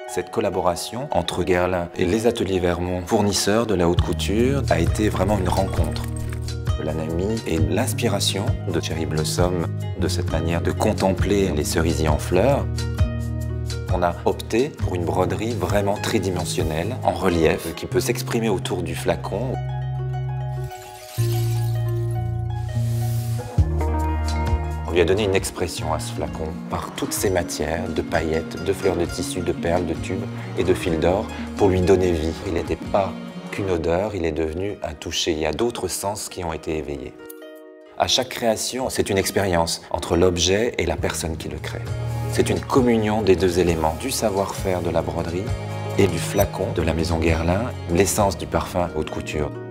Cette collaboration entre Guerlain et les ateliers Vermont, fournisseurs de la haute couture, a été vraiment une rencontre. L'anamie et l'inspiration de Cherry Blossom, de cette manière de contempler les cerisiers en fleurs. On a opté pour une broderie vraiment tridimensionnelle, en relief, qui peut s'exprimer autour du flacon. On lui a donné une expression à ce flacon par toutes ces matières, de paillettes, de fleurs de tissu, de perles, de tubes et de fils d'or, pour lui donner vie. Il n'était pas qu'une odeur, il est devenu un toucher. Il y a d'autres sens qui ont été éveillés. À chaque création, c'est une expérience entre l'objet et la personne qui le crée. C'est une communion des deux éléments, du savoir-faire de la broderie et du flacon de la maison Guerlain, l'essence du parfum haute couture.